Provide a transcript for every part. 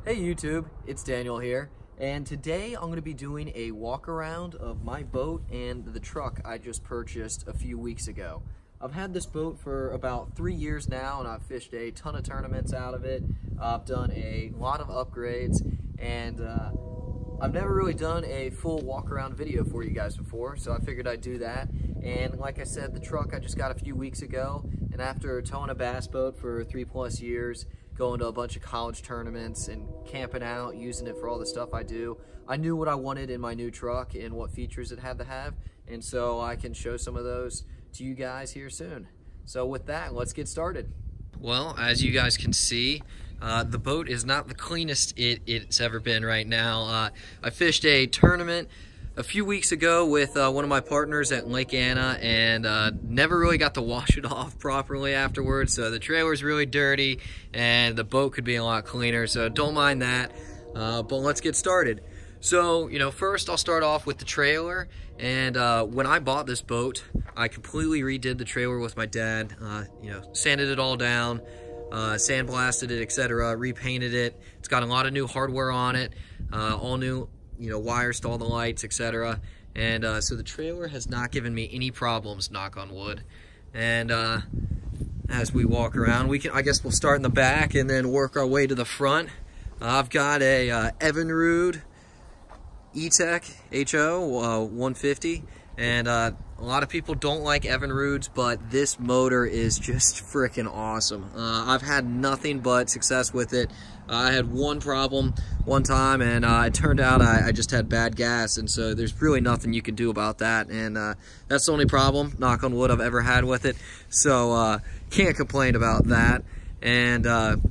Hey YouTube, it's Daniel here, and today I'm going to be doing a walk around of my boat and the truck I just purchased a few weeks ago. I've had this boat for about 3 years now, and I've fished a ton of tournaments out of it. I've done a lot of upgrades, and I've never really done a full walk around video for you guys before, so I figured I'd do that. And like I said, the truck I just got a few weeks ago, and after towing a bass boat for 3+ years, going to a bunch of college tournaments and camping out, using it for all the stuff I do, I knew what I wanted in my new truck and what features it had to have, and so I can show some of those to you guys here soon. So with that, let's get started. Well, as you guys can see, the boat is not the cleanest it's ever been right now. I fished a tournament a few weeks ago with one of my partners at Lake Anna, and never really got to wash it off properly afterwards, so the trailer's really dirty and the boat could be a lot cleaner, so don't mind that. But let's get started. So, first I'll start off with the trailer. And when I bought this boat, I completely redid the trailer with my dad. Sanded it all down, sandblasted it, etc., repainted it. It's got a lot of new hardware on it, all new wires to all the lights, etc. And so the trailer has not given me any problems, knock on wood. And as we walk around, I guess we'll start in the back and then work our way to the front. I've got a Evinrude E-Tech HO 150, and a lot of people don't like Evinrudes, but this motor is just freaking awesome. I've had nothing but success with it. I had one problem one time, and it turned out I just had bad gas, and so there's really nothing you can do about that, and that's the only problem, knock on wood, I've ever had with it. So can't complain about that. And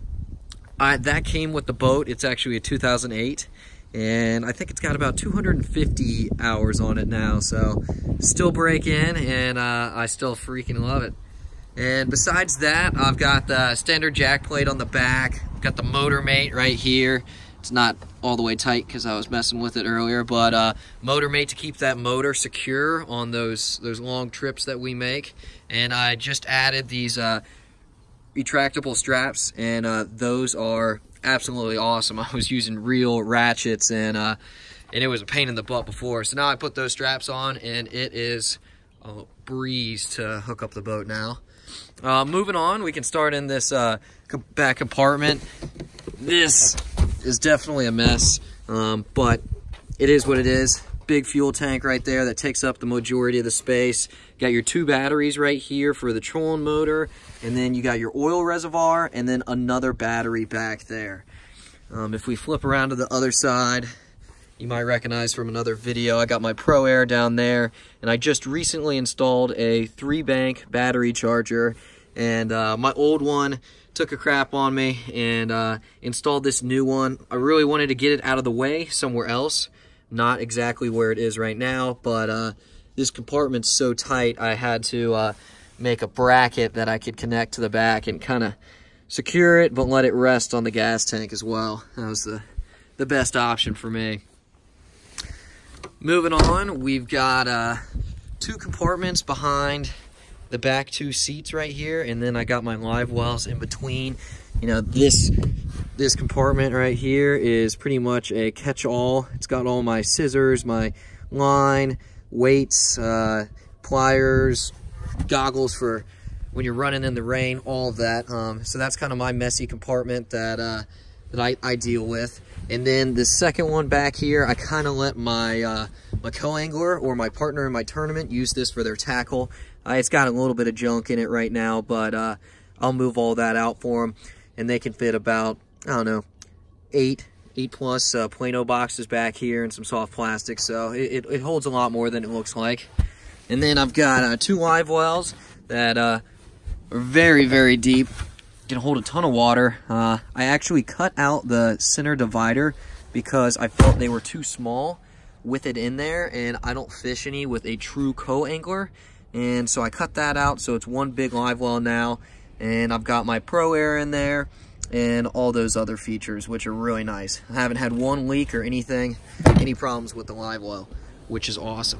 that came with the boat. It's actually a 2008. And I think it's got about 250 hours on it now, so still break in, and I still freaking love it. And besides that, I've got the standard jack plate on the back. I've got the motor mate right here. It's not all the way tight because I was messing with it earlier, but motor mate to keep that motor secure on those long trips that we make. And I just added these retractable straps, and those are absolutely awesome. I was using real ratchets, and it was a pain in the butt before. So now I put those straps on, and it is a breeze to hook up the boat now. Moving on, we can start in this back compartment. This is definitely a mess, but it is what it is. Big fuel tank right there that takes up the majority of the space. Got your 2 batteries right here for the trolling motor, and then you got your oil reservoir, and then another battery back there. If we flip around to the other side, you might recognize from another video, I got my Pro Air down there, and I just recently installed a 3-bank battery charger, and my old one took a crap on me, and installed this new one. I really wanted to get it out of the way somewhere else, not exactly where it is right now, but this compartment's so tight I had to make a bracket that I could connect to the back and kind of secure it, but let it rest on the gas tank as well. That was the best option for me. Moving on, we've got 2 compartments behind the back 2 seats right here, and then I got my live wells in between. This compartment right here is pretty much a catch-all. It's got all my scissors, my line, weights, pliers, goggles for when you're running in the rain, all of that. So that's kind of my messy compartment that I deal with. And then the second one back here, I kind of let my my co-angler or my partner in my tournament use this for their tackle. It's got a little bit of junk in it right now, but I'll move all that out for them, and they can fit about, I don't know, 8+ Plano boxes back here and some soft plastic, so it holds a lot more than it looks like. And then I've got 2 live wells that are very, very deep, can hold a ton of water. I actually cut out the center divider because I felt they were too small with it in there, and I don't fish any with a true co-angler, and so I cut that out, so it's one big live well now, and I've got my Pro Air in there and all those other features, which are really nice. I haven't had one leak or any problems with the live well, which is awesome.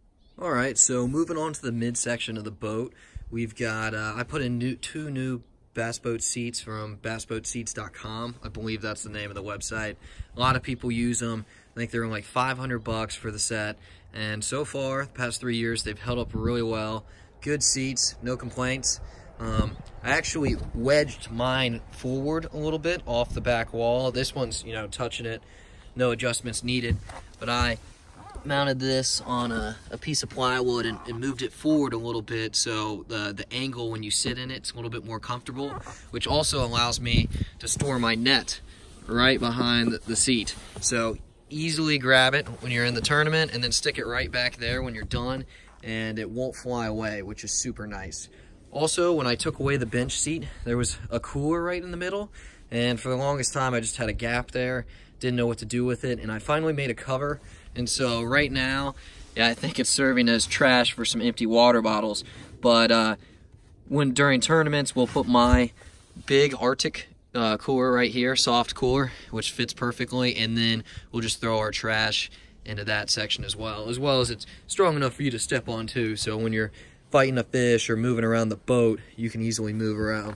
Alright, so moving on to the midsection of the boat, we've got, I put in 2 new bass boat seats from bassboatseats.com. I believe that's the name of the website. A lot of people use them. I think they're like $500 for the set. And so far, the past 3 years, they've held up really well. Good seats, no complaints. I actually wedged mine forward a little bit off the back wall. This one's, you know, touching it, no adjustments needed. But I mounted this on a piece of plywood and moved it forward a little bit, so the angle when you sit in it's a little bit more comfortable, which also allows me to store my net right behind the seat. So easily grab it when you're in the tournament and then stick it right back there when you're done, and it won't fly away, which is super nice. Also, when I took away the bench seat, there was a cooler right in the middle, and for the longest time I just had a gap there, didn't know what to do with it, and I finally made a cover. And so right now, yeah, I think it's serving as trash for some empty water bottles. But during tournaments, we'll put my big Arctic cooler right here, soft cooler, which fits perfectly, and then we'll just throw our trash into that section as well as it's strong enough for you to step on too. So when you're fighting a fish or moving around the boat, you can easily move around.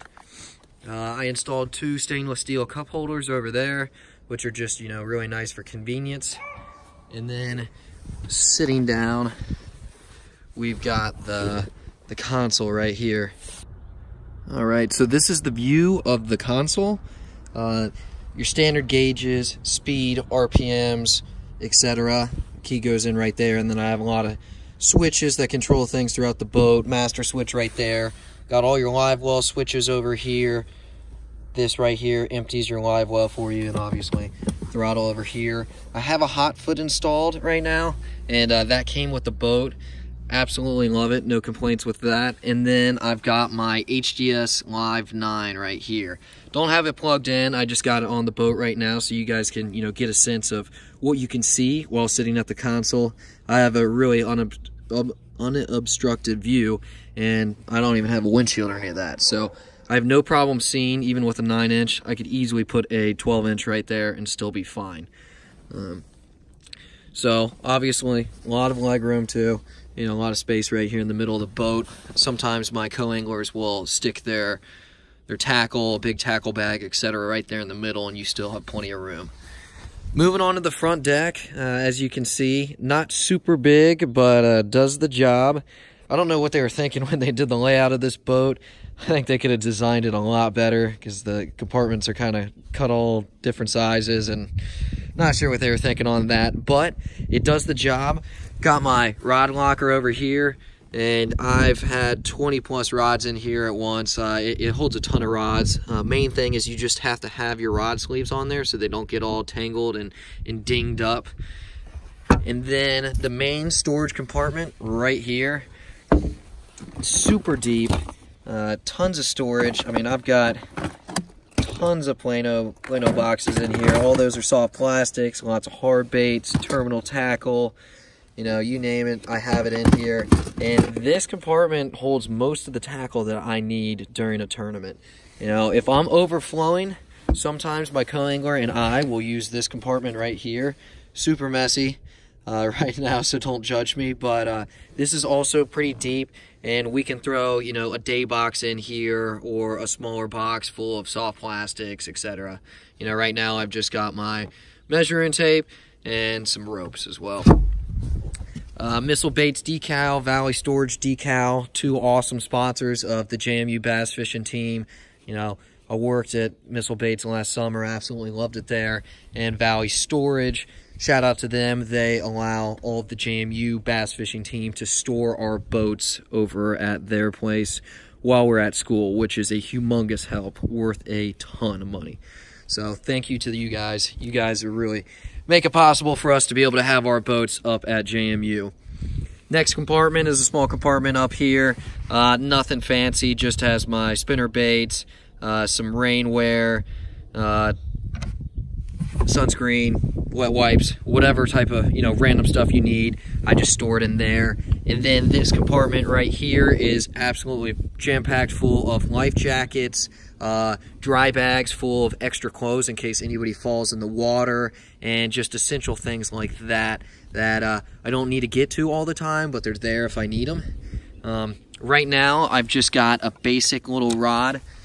I installed 2 stainless steel cup holders over there, which are just, you know, really nice for convenience. And then sitting down, we've got the console right here. All right, so this is the view of the console. Your standard gauges, speed, RPMs, etc. Key goes in right there, and then I have a lot of switches that control things throughout the boat. Master switch right there. Got all your live well switches over here. This right here empties your live well for you, and obviously throttle over here. I have a hot foot installed right now, and that came with the boat. Absolutely love it, no complaints with that. And then I've got my HDS Live 9 right here. Don't have it plugged in, I just got it on the boat right now so you guys can, you know, get a sense of what you can see while sitting at the console. I have a really unobstructed view, and I don't even have a windshield or any of that. So I have no problem seeing, even with a 9-inch. I could easily put a 12-inch right there and still be fine. So obviously a lot of leg room too, you know, a lot of space right here in the middle of the boat. Sometimes my co-anglers will stick their tackle, big tackle bag, etc. right there in the middle, and you still have plenty of room. Moving on to the front deck, as you can see, not super big, but does the job. I don't know what they were thinking when they did the layout of this boat. I think they could have designed it a lot better because the compartments are kind of cut all different sizes, and not sure what they were thinking on that, but it does the job. Got my rod locker over here, and I've had 20 plus rods in here at once. It holds a ton of rods. Main thing is you just have to have your rod sleeves on there so they don't get all tangled and dinged up. And then the main storage compartment right here, super deep. Tons of storage. I mean, I've got tons of Plano boxes in here. All those are soft plastics, lots of hard baits, terminal tackle, you know, you name it, I have it in here. And this compartment holds most of the tackle that I need during a tournament. You know, if I'm overflowing, sometimes my co-angler and I will use this compartment right here. Super messy right now, so don't judge me, but this is also pretty deep, and we can throw, you know, a day box in here or a smaller box full of soft plastics, etc. You know, right now I've just got my measuring tape and some ropes as well. Missile Baits decal, Valley Storage decal, 2 awesome sponsors of the JMU bass fishing team. You know, I worked at Missile Baits last summer, absolutely loved it there. And Valley Storage, shout out to them. They allow all of the JMU bass fishing team to store our boats over at their place while we're at school, which is a humongous help, worth a ton of money. So thank you to you guys. You guys are really make it possible for us to be able to have our boats up at JMU. Next compartment is a small compartment up here. Nothing fancy, just has my spinner baits, some rainwear, sunscreen, wet wipes, whatever type of, you know, random stuff you need. I just store it in there. And then this compartment right here is absolutely jam-packed full of life jackets, dry bags full of extra clothes in case anybody falls in the water, and just essential things like that I don't need to get to all the time, but they're there if I need them. Right now I've just got a basic little rod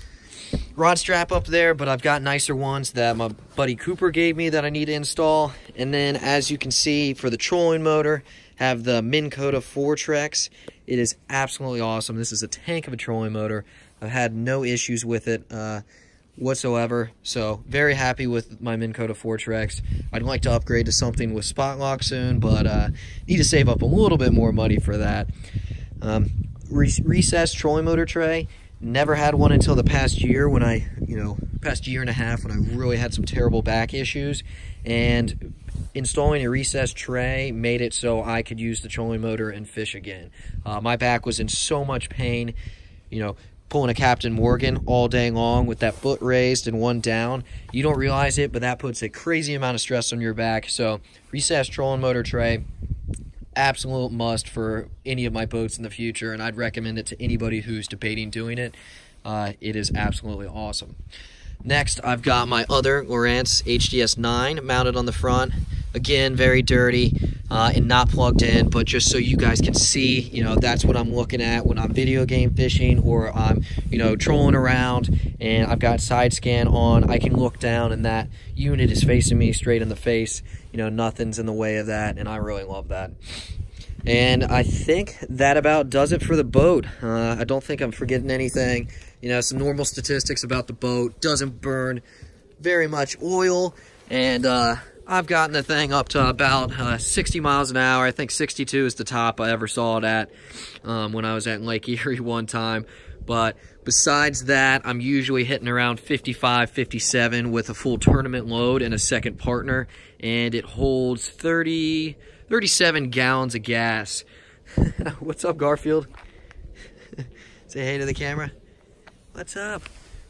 rod strap up there, but I've got nicer ones that my buddy Cooper gave me that I need to install. And then, as you can see, for the trolling motor, have the Minn Kota Fortrex. It is absolutely awesome. This is a tank of a trolling motor. I've had no issues with it whatsoever, so very happy with my Minn Kota Fortrex. I'd like to upgrade to something with spot lock soon, but need to save up a little bit more money for that. Recessed trolling motor tray. Never had one until the past year when past year and a half when I really had some terrible back issues, and installing a recessed tray made it so I could use the trolling motor and fish again. My back was in so much pain, pulling a Captain Morgan all day long with that foot raised and one down. You don't realize it, but that puts a crazy amount of stress on your back. So recessed trolling motor tray, absolute must for any of my boats in the future, and I'd recommend it to anybody who's debating doing it. It is absolutely awesome. Next, I've got my other Lowrance HDS 9 mounted on the front. Again, very dirty and not plugged in, but just so you guys can see, that's what I'm looking at when I'm video game fishing or I'm, trolling around and I've got side scan on. I can look down and that unit is facing me straight in the face. Nothing's in the way of that, and I really love that. And I think that about does it for the boat. I don't think I'm forgetting anything. Some normal statistics about the boat. Doesn't burn very much oil, and I've gotten the thing up to about 60 miles an hour. I think 62 is the top I ever saw it at when I was at Lake Erie one time. But besides that, I'm usually hitting around 55, 57 with a full tournament load and a second partner, and it holds 37 gallons of gas. What's up, Garfield? Say hey to the camera. What's up?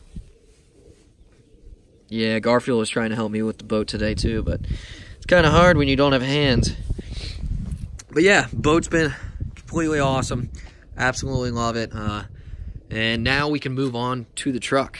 Yeah, Garfield was trying to help me with the boat today too, but it's kind of hard when you don't have hands. But yeah, boat's been completely awesome. Absolutely love it. And now we can move on to the truck.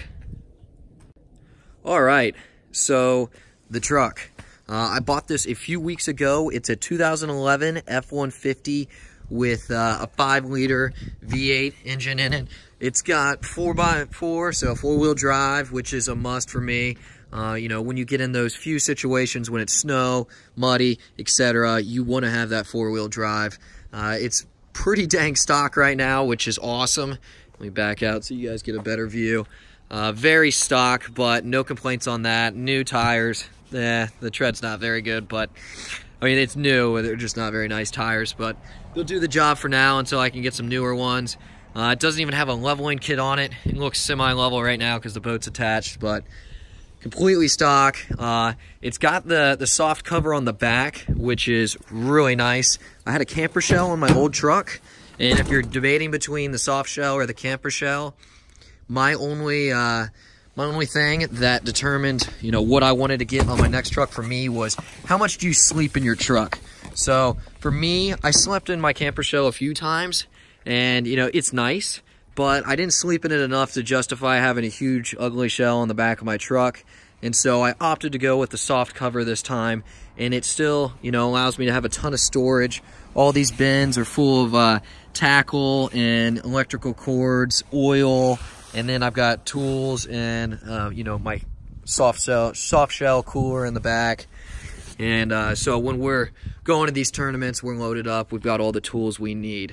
All right, so the truck. I bought this a few weeks ago. It's a 2011 F-150 with a 5-liter V8 engine in it. It's got 4x4, so 4-wheel drive, which is a must for me. When you get in those few situations when it's snow, muddy, etc., you want to have that 4-wheel drive. It's pretty dang stock right now, which is awesome. Let me back out so you guys get a better view. Very stock, but no complaints on that. New tires. The tread's not very good, but it's new. They're just not very nice tires, but they'll do the job for now until I can get some newer ones. It doesn't even have a leveling kit on it. It looks semi-level right now because the boat's attached, but completely stock. It's got the soft cover on the back, which is really nice. I had a camper shell on my old truck, and if you're debating between the soft shell or the camper shell, my only thing that determined, what I wanted to get on my next truck for me was how much do you sleep in your truck? So for me, I slept in my camper shell a few times, and it's nice, but I didn't sleep in it enough to justify having a huge ugly shell on the back of my truck. And so I opted to go with the soft cover this time, and it still, allows me to have a ton of storage. All these bins are full of tackle and electrical cords, oil, and then I've got tools and my soft shell cooler in the back. And so when we're going to these tournaments, we're loaded up. We've got all the tools we need.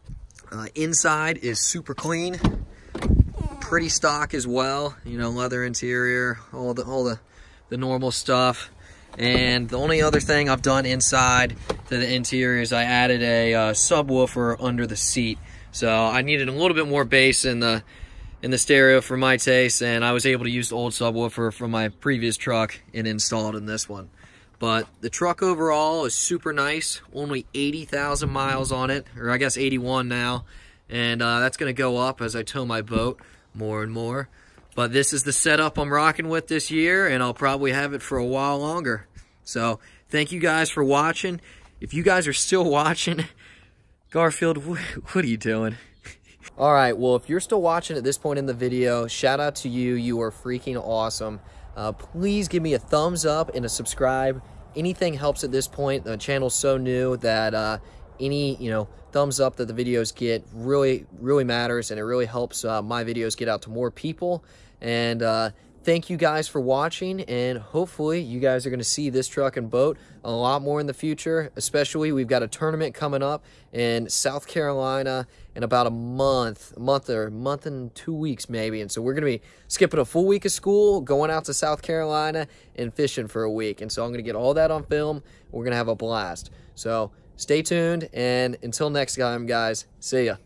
Inside is super clean, pretty stock as well. Leather interior, all the normal stuff. And the only other thing I've done inside to the interior is I added a subwoofer under the seat. So I needed a little bit more bass in the stereo for my taste, and I was able to use the old subwoofer from my previous truck and install it in this one. But the truck overall is super nice. Only 80,000 miles on it, or I guess 81 now. And that's going to go up as I tow my boat more and more. But this is the setup I'm rocking with this year, and I'll probably have it for a while longer. So thank you guys for watching. If you guys are still watching, Garfield, what are you doing? All right, well, if you're still watching at this point in the video, shout out to you. You are freaking awesome. Please give me a thumbs up and a subscribe. Anything helps at this point. The channel's so new that any, thumbs up that the videos get really matters, and it really helps my videos get out to more people. And thank you guys for watching, and hopefully you guys are going to see this truck and boat a lot more in the future. Especially, we've got a tournament coming up in South Carolina in about a month and 2 weeks maybe. And so we're going to be skipping a full week of school, going out to South Carolina and fishing for a week. And so I'm going to get all that on film. We're going to have a blast. So stay tuned, and until next time, guys, see ya.